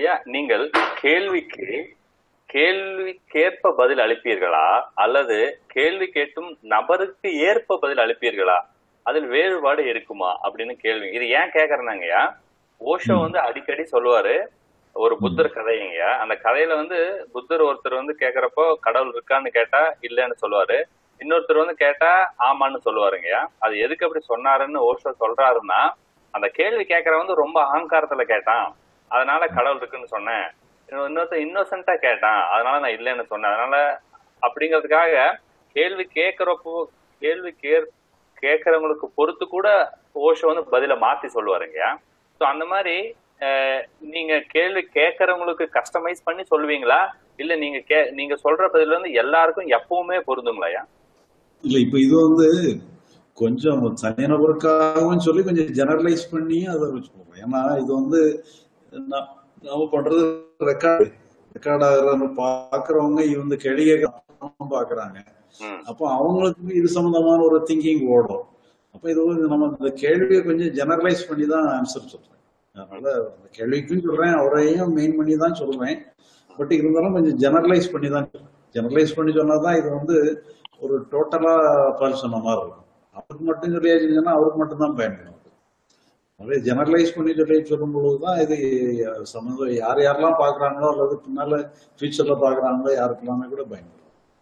ஐயா, நீங்கள் கேள்விக்கு கேள்விக்கேற்ப பதில் அளிப்பீர்களா அல்லது கேள்வி கேட்டும் நபருக்கு ஏற்ப பதில் அளிப்பீர்களா? அதில் வேறுபாடு இருக்குமா அப்படின்னு கேள்வி. இது ஏன் கேக்குறேன்னாங்கய்யா, ஓஷோ அடிக்கடி சொல்லுவாரு ஒரு புத்தர் கதைங்கய்யா. அந்த கதையில புத்தர் ஒருத்தர் கேக்குறப்போ கடவுள் இருக்கான்னு கேட்டா இல்லன்னு சொல்லுவாரு, இன்னொருத்தர் கேட்டா ஆமான்னு சொல்லுவாருங்கய்யா. அது எதுக்கு அப்படி சொன்னாருன்னு ஓஷோ சொல்றாருன்னா, அந்த கேள்வி கேட்கறவன் ரொம்ப அகங்காரத்துல கேட்டான், அதனால கடவுள் இருக்குன்னு சொன்னேன். இன்னொருத்தர் இன்னோசென்ட்டா கேட்டான், அதனால நான் இல்லைன்னு சொன்னேன். அதனால அப்படிங்கிறதுக்காக கேள்வி கேட்கறப்போ கேள்வி கேட்கறவங்களுக்கு பொறுத்து கூட ஓஷோ பதில மாத்தி சொல்லுவாருங்கய்யா. ஸோ அந்த மாதிரி நீங்க கேள்வி கேட்கறவங்களுக்கு கஸ்டமைஸ் பண்ணி சொல்லுவீங்களா, இல்ல நீங்க சொல்ற பதில் எல்லாருக்கும் எப்பவுமே பொருந்துங்களாயா? இல்ல, இப்ப இது கொஞ்சம் தனிநபருக்காகவும் சொல்லி கொஞ்சம் ஜெனரலைஸ் பண்ணி அதை வச்சுக்கோங்க. ஏன்னா இது நம்ம பண்றது ரெக்கார்ட் ஆகுற பாக்குறவங்க இவங்க கேள்வி கேட்க பாக்குறாங்க. அப்போ அவங்களுக்கு இது சம்பந்தமான ஒரு திங்கிங் ஓடும். அப்ப இது நம்ம இந்த கேள்வியை கொஞ்சம் ஜெனரலைஸ் பண்ணி தான் ஆன்சர் சொல்றேன். அதனால அந்த கேள்விக்கும் சொல்றேன், அவரையும் மெயின் பண்ணி தான் சொல்றேன். பட் இருந்தாலும் கொஞ்சம் ஜெனரலைஸ் பண்ணி தான் ஜெனரலைஸ் பண்ணி சொன்னாதான் இது ஒரு டோட்டலா பால் சொன்ன மாதிரி இருக்கும். அவருக்கு மட்டும் சொல்லியாச்சுன்னா அவருக்கு மட்டும்தான் பயன்படும். அதே ஜெனரலைஸ் பண்ணி சொல்லும் பொழுதுதான் இது சம்பந்தம் யார் யாரெல்லாம் பாக்குறாங்களோ அல்லது பின்னால ஃபியூச்சர்ல பாக்குறாங்களோ யாருக்கெல்லாமே கூட பயன்படும்.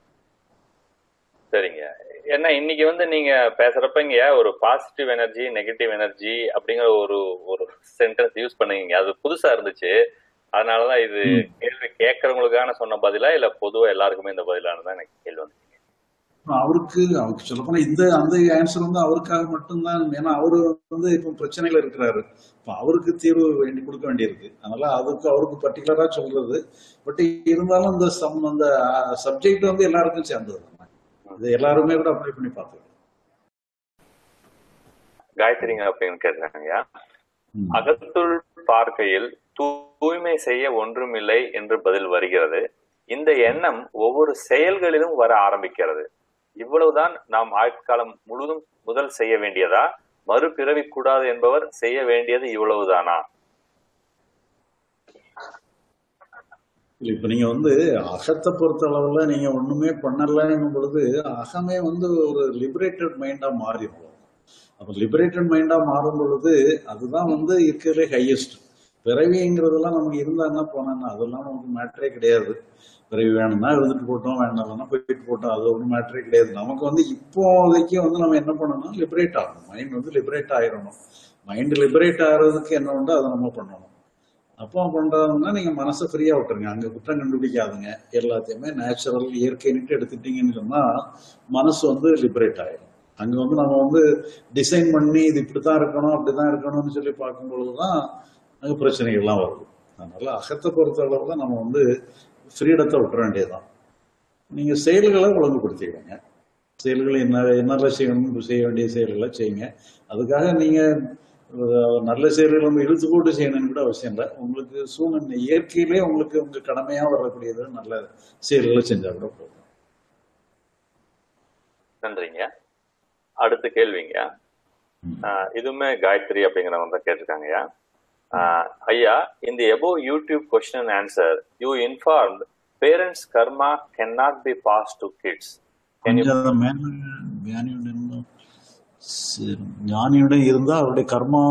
சரிங்க. ஏன்னா இன்னைக்கு நீங்க பேசுறப்பங்க ஒரு பாசிட்டிவ் எனர்ஜி நெகட்டிவ் எனர்ஜி அப்படிங்கிற ஒரு சென்டென்ஸ் யூஸ் பண்ணீங்க. அது புதுசா இருந்துச்சு. அதனாலதான் இது கேள்வி கேட்கறவங்களுக்கான சொன்ன பதிலா இல்ல பொதுவா எல்லாருக்குமே இந்த பதிலானதான் எனக்கு கேள்வி வந்து. அவருக்கு சொல்ல போனா அந்த ஆன்சர் அவருக்காக மட்டும்தான். ஏன்னா அவரு இப்ப பிரச்சனையில இருக்கிறாரு. இப்ப அவருக்கு தீர்வு வேண்டி கொடுக்க வேண்டியிருக்கு. அதனால அவருக்கு பர்டிகுலரா சொல்றது. பட் இருந்தாலும் அந்த சப்ஜெக்ட் எல்லாருக்கும் சேர்ந்தது. இது எல்லாருமே கூட அப்ளை பண்ணி பார்த்துக்கலாம். காயத்ரிங்க அப்படின்னு கேட்டாங்க, அகத்துள் பார்க்கையில் தூய்மை செய்ய ஒன்றுமில்லை என்று பதில் வருகிறது. இந்த எண்ணம் ஒவ்வொரு செயல்களிலும் வர ஆரம்பிக்கிறது. இவ்வளவுதான் நாம் ஆயுட்காலம் முழுவதும் முதல் செய்ய வேண்டியதா? மறுபிறவி கூடாது என்பவர் செய்ய வேண்டியது இவ்வளவுதானா? இப்ப நீங்க அகத்தை பொறுத்த அளவுல நீங்க ஒண்ணுமே பண்ணலங்கும் பொழுது அகமே ஒரு லிபரேட்டட் மைண்டா மாறிடும். அப்ப லிபரேட்டட் மைண்டா மாறும் பொழுது அதுதான் இருக்கிறதுலே ஹையஸ்ட். பிறவிங்கிறதெல்லாம் நமக்கு இருந்தா என்ன போனா அதெல்லாம் நமக்கு மேட்டரே கிடையாது. பிறவி வேணும்னா இருந்துட்டு போட்டோம், வேண்டாம்னா போயிட்டு போட்டோம், அது ஒன்றும் மேட்டரே கிடையாது. நமக்கு இப்போதைக்கு நம்ம என்ன பண்ணணும், லிபரேட் ஆகணும். மைண்ட் லிபரேட் ஆயிடணும். மைண்ட் லிபரேட் ஆகிறதுக்கு என்ன உண்டோ அதை நம்ம பண்ணணும். அப்போ பண்றதுன்னா நீங்க மனசை ஃப்ரீயா விட்டுருங்க. அங்க குற்றம் கண்டுபிடிக்காதுங்க. எல்லாத்தையுமே நேச்சுரல் இயற்கைன்ட்டு எடுத்துட்டீங்கன்னு சொன்னா மனசு லிபரேட் ஆயிடும். அங்க நம்ம டிசைன் பண்ணி இது இப்படித்தான் இருக்கணும் அப்படித்தான் இருக்கணும்னு சொல்லி பார்க்கும் பொழுதுதான் அங்க பிரச்சனைகள்லாம் வருது. அதனால அகத்தை பொறுத்த அளவுல நம்ம ஃப்ரீடத்தை விட்டுற வேண்டியதுதான். நீங்க செயல்களை ஒழுங்குபடுத்திடுங்க. செயல்களை என்ன செய்ய வேண்டிய செயல்களை செய்யுங்க. அதுக்காக நீங்க நல்ல செயல்கள் இழுத்து போட்டு செய்யணும்னு கூட அவசியம் இல்லை. உங்களுக்கு சூழ்நிலை இயற்கையிலே உங்களுக்கு உங்க கடமையா வரக்கூடியது நல்ல செயல்களை செஞ்சா கூட போதும். நன்றிங்க. அடுத்த கேள்விங்க, இதுவுமே காயத்ரி அப்படிங்கிறவங்க தான் கேட்டிருக்காங்கய்யா. ஐயா, in the above YouTube question and answer, you informed parents' karma cannot be passed to kids. ஞானியுடன் இருந்தா அவருடைய கர்மா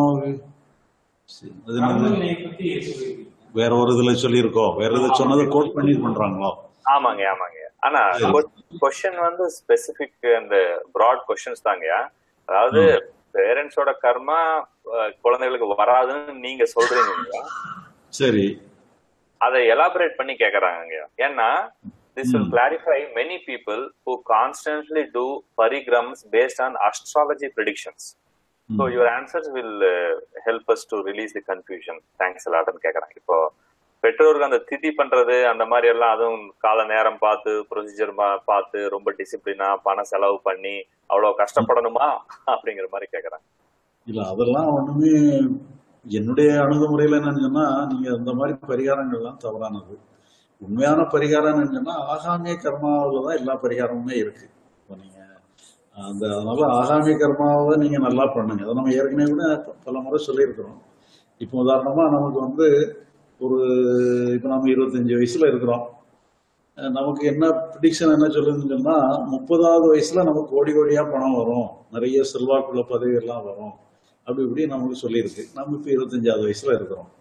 வேற ஒரு இதுல சொல்லியிருக்கோம். வேற இதை சொன்னதை கோட் பண்ணி பண்றாங்களோ? ஆமாங்க ஆமாங்க. ஆனா கொஸ்டின் ஸ்பெசிபிக் அந்த பிராட் கொஸ்டின்ஸ் தாங்கய்யா. அதாவது பேரண்ட்ஸோட கர்மா குழந்தைகளுக்கு வராதுன்னு நீங்க சொல்றீங்க. சரி, அதை எலாபரேட் பண்ணி கேக்குறாங்க. ஏன்னா this will clarify many people who constantly do parigrams based on astrology predictions. So your answers will help us to release the confusion. Thanks a lot ன்னு கேக்குறாங்க. இப்போ பெற்றோருக்கு அந்த திதி பண்றது அந்த மாதிரி எல்லாம் அதுவும் கால நேரம் பார்த்து ப்ரொசீஜர் பார்த்து ரொம்ப டிசிப்ளினா பணம் செலவு பண்ணி அவ்வளவு கஷ்டப்படணுமா அப்படிங்கிற மாதிரி கேக்குறாங்க. இல்ல, அதெல்லாம் ஒண்ணுமே என்னுடைய அணுகுமுறையில என்னன்னு சொன்னா, நீங்க இந்த மாதிரி பரிகாரங்கள்லாம் தவறானது. உண்மையான பரிகாரம் என்னன்னா ஆகாமிய கர்மாவில்தான் எல்லா பரிகாரமுமே இருக்கு. இப்போ நீங்க அதனால ஆகாமிய கர்மாவை நீங்க நல்லா பண்ணுங்க. அதை நம்ம ஏற்கனவே கூட பல முறை சொல்லியிருக்கிறோம். இப்போ உதாரணமா நமக்கு ஒரு இப்ப நம்ம 25 வயசுல இருக்கிறோம். நமக்கு என்ன ப்ரிடிக்ஷன் என்ன சொல்லுதுன்னு சொன்னா 30வது வயசுல நமக்கு கோடி கோடியா பணம் வரும், நிறைய செல்வாக்குள்ள பதவி எல்லாம் வரும், அப்படி இப்படி நமக்கு சொல்லியிருக்கு. நம்ம இப்ப 25வது வயசுல இருக்கிறோம்.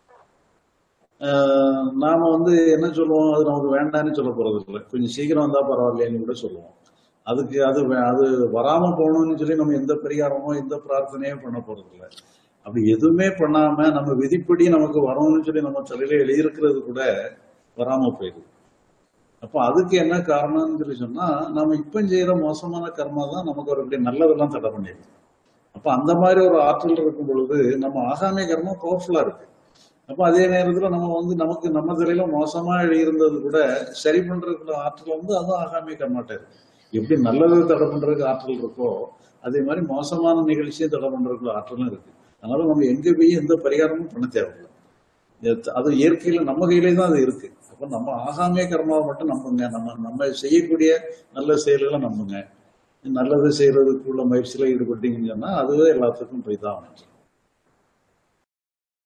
நாம என்ன சொல்லுவோம், அது நமக்கு வேண்டாம்னு சொல்ல போறது இல்லை, கொஞ்சம் சீக்கிரம் வந்தா பரவாயில்லைன்னு கூட சொல்லுவோம். அதுக்கு அது வராம போகணும்னு சொல்லி நம்ம எந்த பரிகாரமோ எந்த பிரார்த்தனையோ பண்ண போறது இல்லை. அப்படி எதுவுமே பண்ணாம நம்ம விதிப்படி நமக்கு வரணும்னு சொல்லி நம்ம தலையில எழுதியிருக்கிறது கூட வராம போயிடுது. அப்ப அதுக்கு என்ன காரணம்னு சொல்லி சொன்னா நம்ம இப்ப செய்யற மோசமான கர்மா தான் நமக்கு ஒரு நல்லதெல்லாம் தடை பண்ணிடுது. அப்ப அந்த மாதிரி ஒரு ஆற்றல் இருக்கும் பொழுது நம்ம ஆகாமிய கர்மா பவர்ஃபுல்லா இருக்கு. அப்ப அதே நேரத்துல நம்ம நமக்கு நம்ம தலையில மோசமா இருந்தது கூட சரி பண்றதுக்குள்ள ஆற்றல் அதுவும் ஆகாமிய கர்மாட்ட இருக்கு. எப்படி நல்லது தடை பண்றதுக்கு ஆற்றல் இருக்கோ அதே மாதிரி மோசமான நிகழ்ச்சியை தடை பண்றதுக்குள்ள ஆற்றலும் இருக்கு. அதனால நம்ம எங்க போய் எந்த பரிகாரமும் பண்ண தேவையில்லை. அது இயற்கையில நம்ம கையிலே தான் அது இருக்கு. அப்ப நம்ம ஆகாமிய கர்மாவை மட்டும் நம்புங்க, நம்ம செய்யக்கூடிய நல்ல செயல்களை நம்புங்க. நல்லது செய்யறதுக்குள்ள முயற்சியில ஈடுபட்டீங்கன்னு சொன்னா அதுவே எல்லாத்துக்கும் போய் தான் அமைச்சு.